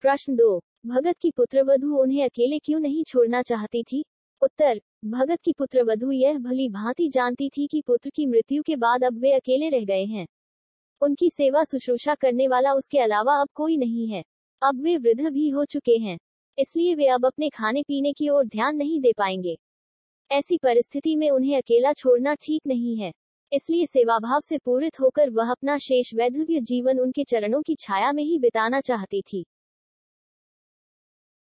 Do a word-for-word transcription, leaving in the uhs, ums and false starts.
प्रश्न दो। भगत की पुत्रवधू उन्हें अकेले क्यों नहीं छोड़ना चाहती थी? उत्तर। भगत की पुत्रवधू यह भली भांति जानती थी कि पुत्र की मृत्यु के बाद अब वे अकेले रह गए हैं। उनकी सेवा शुश्रूषा करने वाला उसके अलावा अब कोई नहीं है। अब वे वृद्ध भी हो चुके हैं, इसलिए वे अब अपने खाने पीने की ओर ध्यान नहीं दे पाएंगे। ऐसी परिस्थिति में उन्हें अकेला छोड़ना ठीक नहीं है। इसलिए सेवाभाव से पूरित होकर वह अपना शेष वैधव्य जीवन उनके चरणों की छाया में ही बिताना चाहती थी।